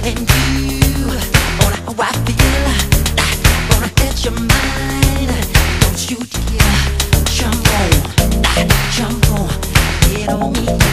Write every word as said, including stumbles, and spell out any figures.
telling you on how I feel. Gonna hit your mind. Don't you dare jump on, jump on, get on me.